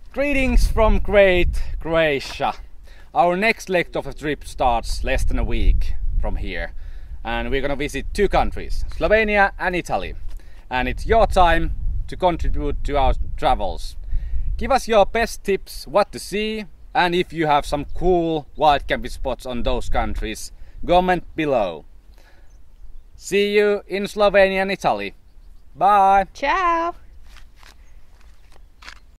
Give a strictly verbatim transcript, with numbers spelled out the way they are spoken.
Greetings from great Croatia. Our next leg of the trip starts less than a week from here. And we're gonna visit two countries, Slovenia and Italy. And it's your time to contribute to our travels. Give us your best tips what to see, and if you have some cool wild camping spots on those countries, comment below. See you in Slovenia and Italy. Bye! Ciao!